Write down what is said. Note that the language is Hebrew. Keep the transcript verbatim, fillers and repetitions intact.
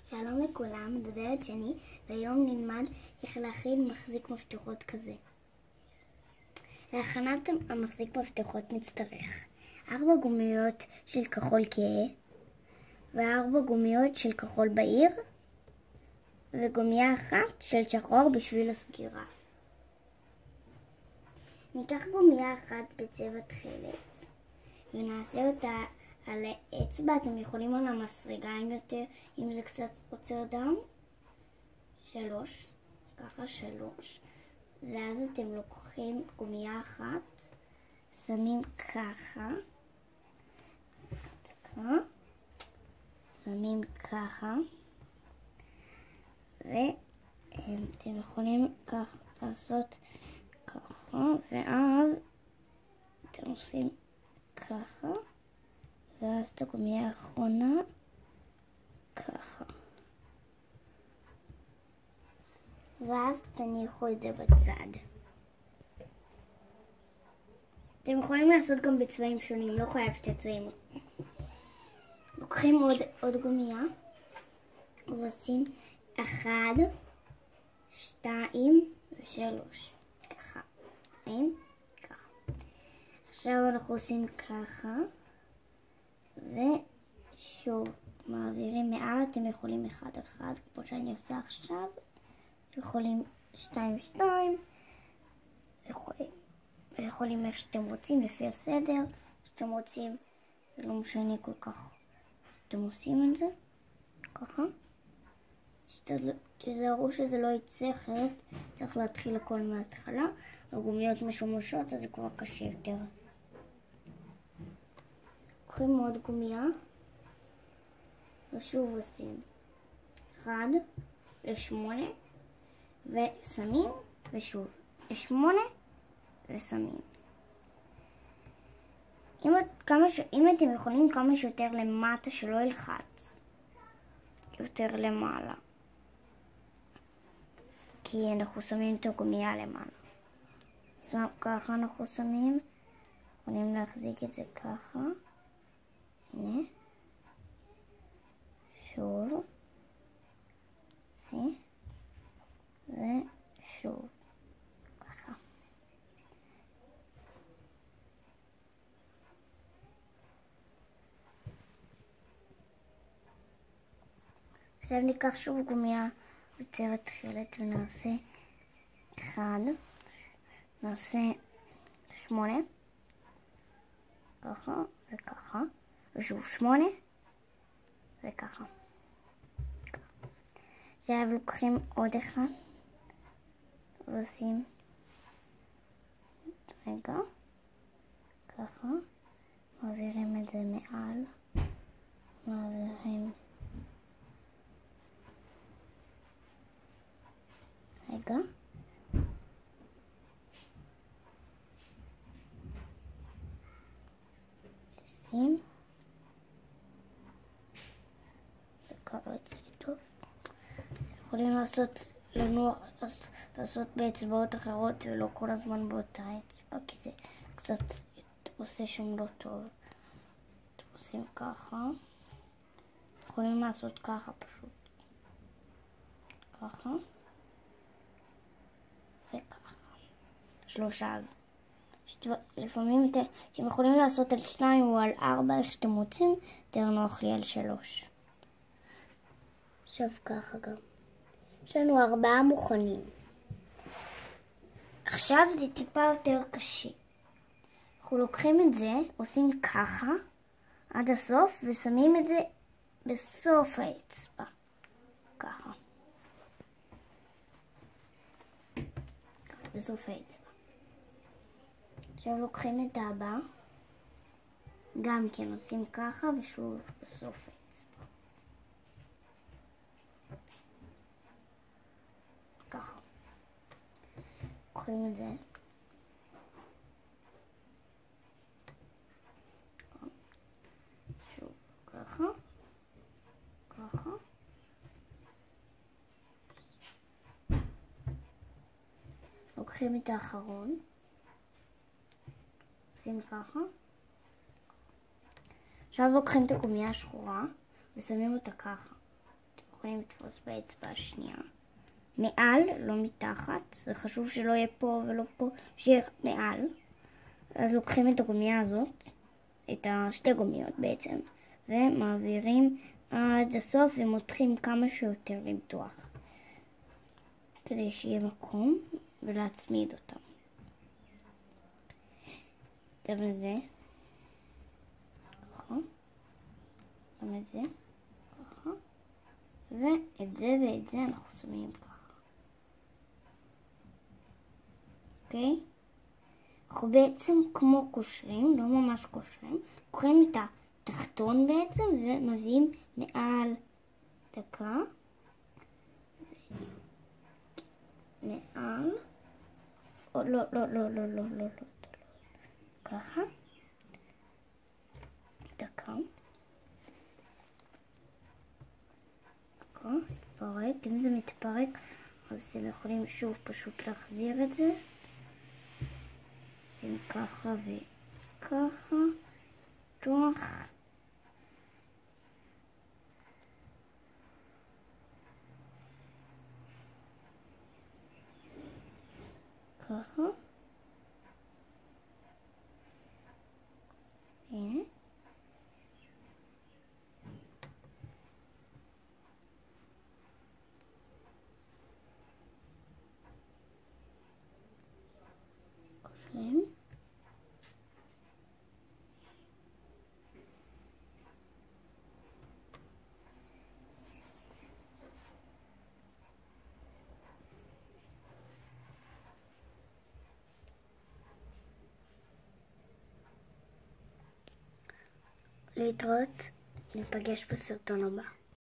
שלום לכולם, מדברת שני, והיום נלמד איך להכין מחזיק מפתחות כזה. להכנת המחזיק מפתחות נצטרך ארבע גומיות של כחול כהה, וארבע גומיות של כחול בהיר, וגומייה אחת של שחור בשביל הסגירה. ניקח גומייה אחת בצבע תכלת, ונעשה אותה על האצבע. אתם יכולים על המסרגה אם יותר, אם זה קצת עוצר דם. שלוש, ככה שלוש. ואז אתם לוקחים גומייה אחת, שמים ככה, ככה, שמים ככה, ואתם יכולים כך לעשות ככה, ואז אתם עושים ככה, ואז את הגומייה האחרונה ככה, ואז תניחו את זה בצד. אתם יכולים לעשות גם בצבעים שונים, לא חייב שתי צבעים. לוקחים עוד, עוד גומייה ועושים אחד, שתיים ושלוש, ככה, שתיים, ככה. עכשיו אנחנו עושים ככה, ושוב מעבירים מעל. אתם יכולים אחד אחד כמו שאני עושה עכשיו, יכולים שתיים שתיים, יכולים, יכולים איך שאתם רוצים לפי הסדר שאתם רוצים, זה לא משנה כל כך. אתם עושים את זה ככה, תזהרו שזה לא יצא, אחרת צריך להתחיל הכל מההתחלה. הגומיות משומשות אז זה כבר קשה יותר. לוקחים עוד גומייה ושוב עושים אחד לשמונה ושמים, ושוב לשמונה ושמים. אם, כמה ש... אם אתם יכולים כמה שיותר למטה, שלא ילחץ יותר למעלה, כי אנחנו שמים את הגומייה למעלה. ככה אנחנו שמים, יכולים להחזיק את זה ככה, הנה, שוב, זה, ושוב, ככה. עכשיו ניקח שוב גומייה בצבע תכלת ונעשה אחד, נעשה שמונה, ככה וככה, ושוב שמונה וככה. עכשיו לוקחים עוד אחד ועושים רגע ככה, מעבירים את זה מעל, מעבירים רגע, שים וקרא את זה טוב. יכולים לעשות לנו, לעשות באצבעות אחרות ולא כל הזמן באותה אצבע, כי זה קצת עושה שם לא טוב. אתם עושים ככה, יכולים לעשות ככה פשוט, ככה וככה, שלושה. אז לפעמים אתם, אתם יכולים לעשות על שניים או על ארבע, איך שאתם רוצים. יותר נוח לי על שלוש. עכשיו ככה גם יש לנו ארבעה מוכנים. עכשיו זה טיפה יותר קשה. אנחנו לוקחים את זה, עושים ככה עד הסוף ושמים את זה בסוף האצבע, ככה, בסוף האצבע. עכשיו לוקחים את הבא, גם כן עושים ככה ושוב בסוף האצבע, ככה. לוקחים את זה, שוב ככה, ככה, לוקחים את האחרון, עושים ככה. עכשיו לוקחים את הגומייה השחורה ושמים אותה ככה. אתם יכולים לתפוס באצבע השנייה. מעל, לא מתחת, זה חשוב שלא יהיה פה ולא פה, שיהיה מעל. אז לוקחים את הגומיה הזאת, את השתי גומיות בעצם, ומעבירים עד הסוף ומותחים כמה שיותר למתוח, כדי שיהיה מקום ולהצמיד אותם. גם את זה, ככה, גם את זה, ככה, ואת זה ואת זה אנחנו שמים ככה. אוקיי? אנחנו בעצם כמו קושרים, לא ממש קושרים, קוראים את התחתון בעצם ומביאים מעל דקה, מעל, או לא, לא, לא, לא, לא, לא, לא, ככה, דקה, ככה, מתפרק, אם זה מתפרק אז אתם יכולים שוב פשוט להחזיר את זה. עושים ככה וככה, תוח. ככה. הנה. קושרים. להתראות, ניפגש בסרטון הבא.